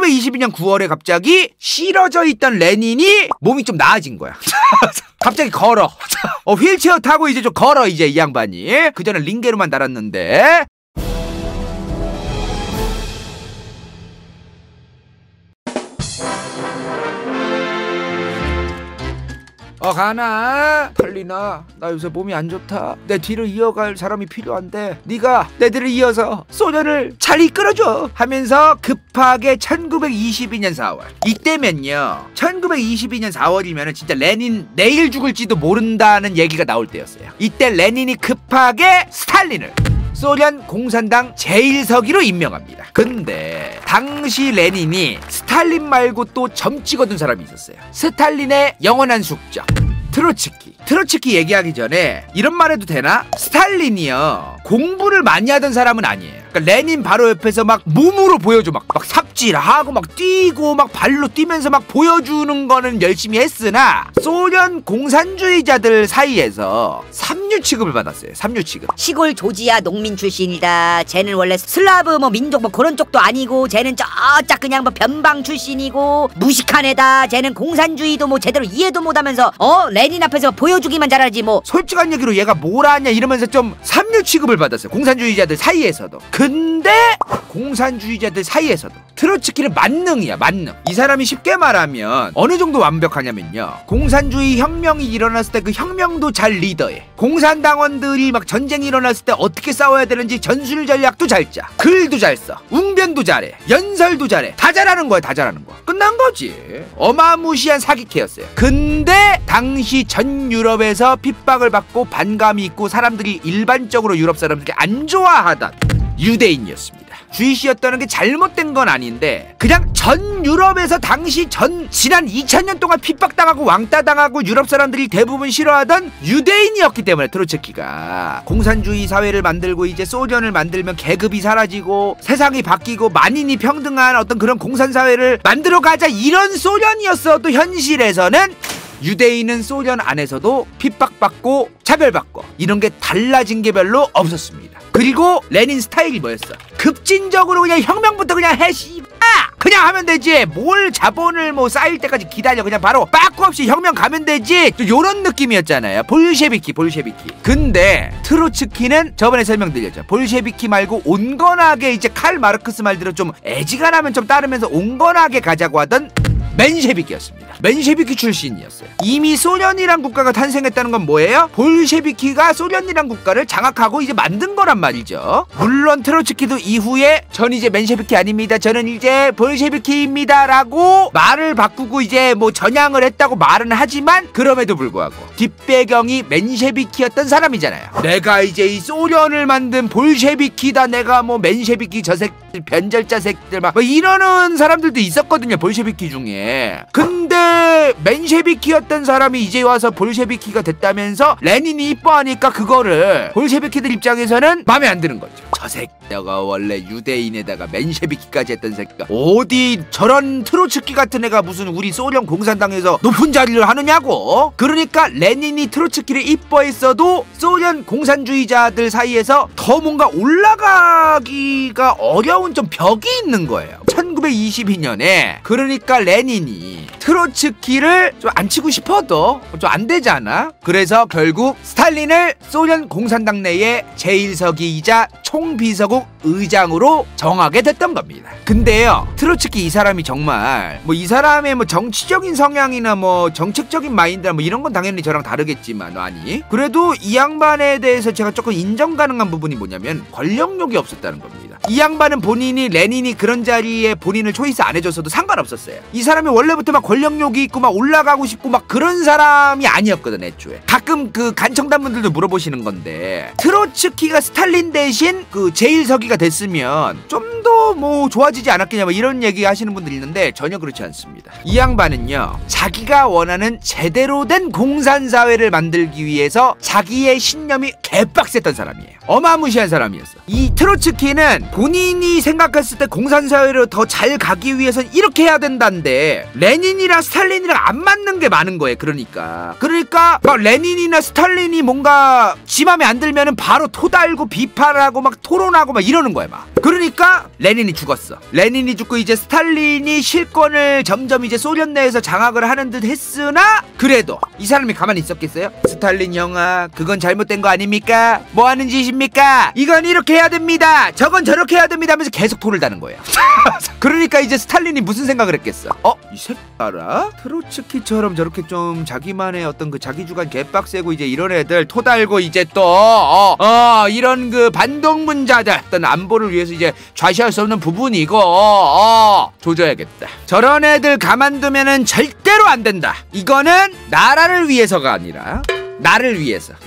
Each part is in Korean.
1922년 9월에 갑자기 실어져 있던 레닌이 몸이 좀 나아진 거야. 갑자기 걸어. 휠체어 타고 이제 좀 걸어 이제 이 양반이. 그전에 링게로만 달았는데. 가나? 탈리나? 나 요새 몸이 안 좋다. 내 뒤를 이어갈 사람이 필요한데 네가 내 뒤를 이어서 소년을 잘 이끌어줘 하면서 급하게 1922년 4월 이때면요 1922년 4월이면 진짜 레닌 내일 죽을지도 모른다는 얘기가 나올 때였어요. 이때 레닌이 급하게 스탈린을 소련 공산당 제1서기로 임명합니다. 근데 당시 레닌이 스탈린 말고 또 점 찍어둔 사람이 있었어요. 스탈린의 영원한 숙적 트로츠키 얘기하기 전에 이런 말 해도 되나? 스탈린이요 공부를 많이 하던 사람은 아니에요. 그러니까 레닌 바로 옆에서 막 몸으로 보여줘. 막 삽질하고 막 뛰고 막 발로 뛰면서 막 보여주는 거는 열심히 했으나 소련 공산주의자들 사이에서 삼류 취급을 받았어요. 삼류 취급. 시골 조지아 농민 출신이다. 쟤는 원래 슬라브 뭐 민족 뭐 그런 쪽도 아니고 쟤는 저짝 그냥 뭐 변방 출신이고 무식한 애다. 쟤는 공산주의도 뭐 제대로 이해도 못하면서 레닌 앞에서 보여주기만 잘하지 뭐. 솔직한 얘기로 얘가 뭘 하냐 이러면서 좀 삼류 취급을 받았어요. 공산주의자들 사이에서도. 근데 공산주의자들 사이에서도 트로츠키는 만능이야. 만능. 이 사람이 쉽게 말하면 어느 정도 완벽하냐면요 공산주의 혁명이 일어났을 때 그 혁명도 잘 리더해. 공산당원들이 막 전쟁이 일어났을 때 어떻게 싸워야 되는지 전술 전략도 잘 짜. 글도 잘 써. 웅변도 잘해. 연설도 잘해. 다 잘하는 거야. 다 잘하는 거. 끝난 거지. 어마무시한 사기캐였어요. 근데 당시 전 유럽에서 핍박을 받고 반감이 있고 사람들이 일반적으로 유럽 사람들이 안 좋아하던 유대인이었습니다. 주이시였다는 게 잘못된 건 아닌데 그냥 전 유럽에서 당시 지난 2000년 동안 핍박당하고 왕따당하고 유럽 사람들이 대부분 싫어하던 유대인이었기 때문에 트로츠키가 공산주의 사회를 만들고 이제 소련을 만들면 계급이 사라지고 세상이 바뀌고 만인이 평등한 어떤 그런 공산사회를 만들어 가자 이런 소련이었어도 현실에서는 유대인은 소련 안에서도 핍박받고 차별받고 이런 게 달라진 게 별로 없었습니다. 그리고 레닌 스타일이 뭐였어? 급진적으로 그냥 혁명부터 그냥 해 씨발 그냥 하면 되지. 뭘 자본을 뭐 쌓일 때까지 기다려. 그냥 바로 빠꾸 없이 혁명 가면 되지. 또 요런 느낌이었잖아요. 볼셰비키. 근데 트로츠키는 저번에 설명드렸죠. 볼셰비키 말고 온건하게 이제 칼 마르크스 말대로 좀 애지간하면 좀 따르면서 온건하게 가자고 하던 맨셰비키였습니다. 맨셰비키 출신이었어요. 이미 소련이란 국가가 탄생했다는 건 뭐예요? 볼셰비키가 소련이란 국가를 장악하고 이제 만든 거란 말이죠. 물론 트로츠키도 이후에 전 이제 맨셰비키 아닙니다. 저는 이제 볼셰비키입니다 라고 말을 바꾸고 이제 뭐 전향을 했다고 말은 하지만 그럼에도 불구하고 뒷배경이 맨셰비키였던 사람이잖아요. 내가 이제 이 소련을 만든 볼셰비키다. 내가 뭐 맨셰비키 저 새끼들 변절자 새끼들 막 뭐 이러는 사람들도 있었거든요. 볼셰비키 중에. 근데 맨셰비키였던 사람이 이제 와서 볼셰비키가 됐다면서 레닌이 이뻐하니까 그거를 볼셰비키들 입장에서는 마음에 안 드는 거죠. 저 새끼가 원래 유대인에다가 맨셰비키까지 했던 새끼가 어디 저런 트로츠키 같은 애가 무슨 우리 소련 공산당에서 높은 자리를 하느냐고. 그러니까 레닌이 트로츠키를 이뻐했어도 소련 공산주의자들 사이에서 더 뭔가 올라가기가 어려운 좀 벽이 있는 거예요. 1922년에 그러니까 레닌이 트로츠키를 좀 안 치고 싶어도 좀 안 되잖아. 그래서 결국 스탈린을 소련 공산당 내의 제1서기이자 총비서국 의장으로 정하게 됐던 겁니다. 근데요 트로츠키 이 사람이 정말 뭐 이 사람의 뭐 정치적인 성향이나 뭐 정책적인 마인드나 뭐 이런 건 당연히 저랑 다르겠지만 아니 그래도 이 양반에 대해서 제가 조금 인정 가능한 부분이 뭐냐면 권력욕이 없었다는 겁니다. 이 양반은 본인이 레닌이 그런 자리에 본인을 초이스 안 해줬어도 상관없었어요. 이 사람이 원래부터 막 권력욕이 있고 막 올라가고 싶고 막 그런 사람이 아니었거든 애초에. 가끔 그 간청단분들도 물어보시는 건데 트로츠키가 스탈린 대신 그 제1서기가 됐으면 좀 더 뭐 좋아지지 않았겠냐 뭐 이런 얘기 하시는 분들이 있는데 전혀 그렇지 않습니다. 이 양반은요 자기가 원하는 제대로 된 공산사회를 만들기 위해서 자기의 신념이 개빡셌던 사람이에요. 어마무시한 사람이었어. 이 트로츠키는 본인이 생각했을 때 공산사회로 더 잘 가기 위해선 이렇게 해야 된다는데 레닌이 레닌이랑 스탈린이랑 안 맞는 게 많은 거예요. 그러니까 막 레닌이나 스탈린이 뭔가 지 맘에 안 들면은 바로 토달고 비판하고 막 토론하고 막 이러는 거야 막. 그러니까 레닌이 죽었어. 레닌이 죽고 이제 스탈린이 실권을 점점 이제 소련 내에서 장악을 하는 듯 했으나 그래도 이 사람이 가만히 있었겠어요? 스탈린 형아, 그건 잘못된 거 아닙니까? 뭐 하는 짓입니까? 이건 이렇게 해야 됩니다, 저건 저렇게 해야 됩니다 하면서 계속 토를 다는 거예요. 그러니까 이제 스탈린이 무슨 생각을 했겠어? 이 새끼 알아? 트로츠키처럼 저렇게 좀 자기만의 어떤 그 자기주관 개빡세고 이제 이런 애들 토달고 이제 또 이런 그 반동문자들 어떤 안보를 위해서 이제 좌시할 수 없는 부분이고 조져야겠다. 저런 애들 가만두면은 절대로 안 된다. 이거는 나라를 위해서가 아니라 나를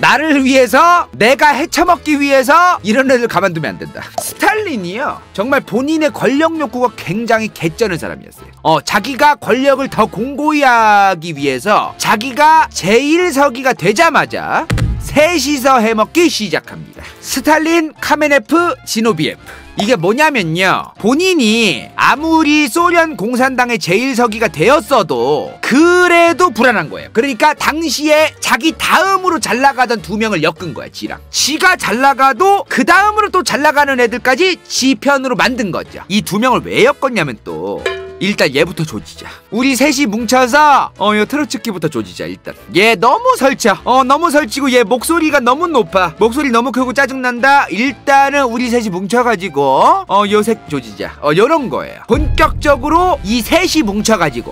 위해서 내가 헤쳐먹기 위해서 이런 애들 가만두면 안 된다. 스탈린이요 정말 본인의 권력 욕구가 굉장히 개쩌는 사람이었어요. 자기가 권력을 더 공고히 하기 위해서 자기가 제1서기가 되자마자 셋이서 해먹기 시작합니다. 스탈린, 카메네프, 지노비에프. 이게 뭐냐면요, 본인이 아무리 소련 공산당의 제1서기가 되었어도 그래도 불안한 거예요. 그러니까 당시에 자기 다음으로 잘 나가던 두 명을 엮은 거야. 지가 잘 나가도 그 다음으로 또 잘 나가는 애들까지 지 편으로 만든 거죠. 이 두 명을 왜 엮었냐면 또 일단 얘부터 조지자. 우리 셋이 뭉쳐서 요 트로츠키부터 조지자. 일단 얘 너무 설쳐. 너무 설치고 얘 목소리가 너무 높아. 목소리 너무 크고 짜증난다. 일단은 우리 셋이 뭉쳐가지고 요 셋 조지자. 요런 거예요. 본격적으로 이 셋이 뭉쳐가지고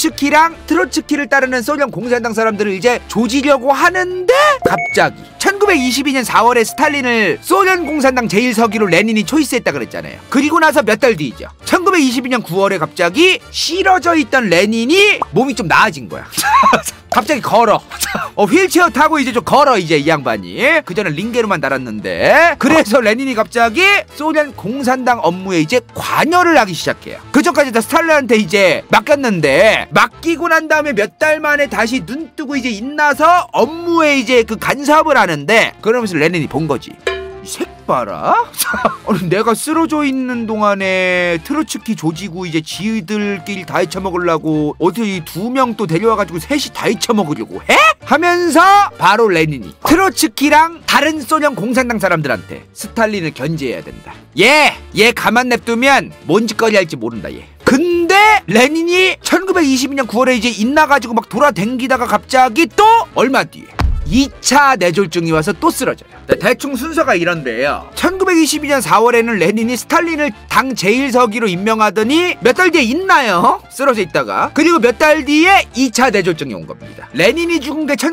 트로츠키를 따르는 소련 공산당 사람들을 이제 조지려고 하는데 갑자기 1922년 4월에 스탈린을 소련 공산당 제1서기로 레닌이 초이스했다 그랬잖아요. 그리고 나서 몇 달 뒤이죠. 1922년 9월에 갑자기 실어져 있던 레닌이 몸이 좀 나아진 거야. 갑자기 걸어. 휠체어 타고 이제 좀 걸어 이제 이 양반이. 그전에 링게로만 달았는데. 그래서 레닌이 갑자기 소련 공산당 업무에 이제 관여를 하기 시작해요. 그전까지 다 스탈린한테 이제 맡겼는데 맡기고 난 다음에 몇 달 만에 다시 눈 뜨고 이제 인나서 업무에 이제 그 간섭을 하는데, 그러면서 레닌이 본 거지. 이 색 봐라. 아니, 내가 쓰러져 있는 동안에 트로츠키 조지고 이제 지들끼리 다 헤쳐먹으려고 어떻게 이 두 명 또 데려와가지고 셋이 다 헤쳐먹으려고 해? 하면서 바로 레닌이 트로츠키랑 다른 소련 공산당 사람들한테 스탈린을 견제해야 된다. 얘 가만 냅두면 뭔 짓거리 할지 모른다 얘. 근데 레닌이 1922년 9월에 이제 인나가지고 막 돌아댕기다가 갑자기 또 얼마 뒤에 2차 뇌졸중이 와서 또 쓰러져요. 대충 순서가 이런데요. 1922년 4월에는 레닌이 스탈린을 당 제1서기로 임명하더니 몇 달 뒤에 있나요? 쓰러져 있다가. 그리고 몇 달 뒤에 2차 뇌졸중이 온 겁니다. 레닌이 죽은 게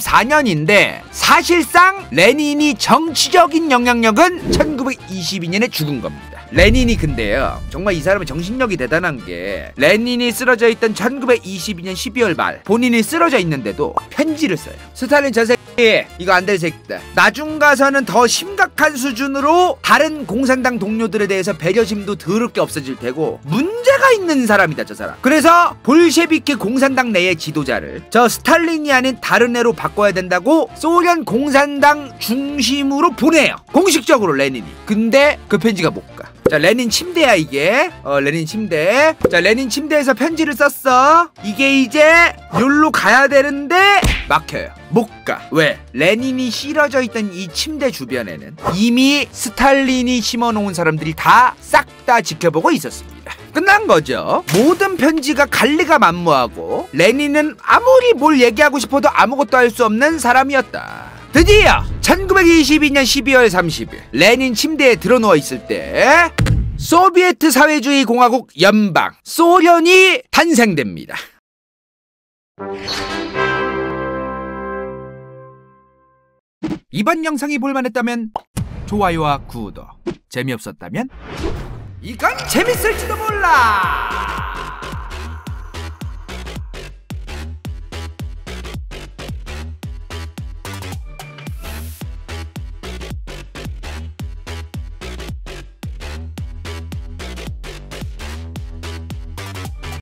1924년인데 사실상 레닌이 정치적인 영향력은 1922년에 죽은 겁니다. 레닌이 근데요, 정말 이 사람의 정신력이 대단한 게 레닌이 쓰러져 있던 1922년 12월 말 본인이 쓰러져 있는데도 편지를 써요. 스탈린 저 새끼 이거 안 될 새끼다. 나중 가서는 더 심각한 수준으로 다른 공산당 동료들에 대해서 배려심도 더럽게 없어질 테고 문제가 있는 사람이다 저 사람. 그래서 볼셰비키 공산당 내의 지도자를 저 스탈린이 아닌 다른 애로 바꿔야 된다고 소련 공산당 중심으로 보내요, 공식적으로 레닌이. 근데 그 편지가 못 가. 자, 레닌 침대야 이게. 레닌 침대. 자, 레닌 침대에서 편지를 썼어. 이게 이제 욜로 가야 되는데 막혀요. 못 가. 왜? 레닌이 실어져 있던 이 침대 주변에는 이미 스탈린이 심어놓은 사람들이 다 싹 다 지켜보고 있었습니다. 끝난 거죠. 모든 편지가 갈리가 만무하고 레닌은 아무리 뭘 얘기하고 싶어도 아무것도 할 수 없는 사람이었다. 드디어 1922년 12월 30일 레닌 침대에 드러누워 있을 때 소비에트 사회주의 공화국 연방 소련이 탄생됩니다. 이번 영상이 볼만했다면 좋아요와 구독, 재미없었다면 이건 재밌을지도 몰라.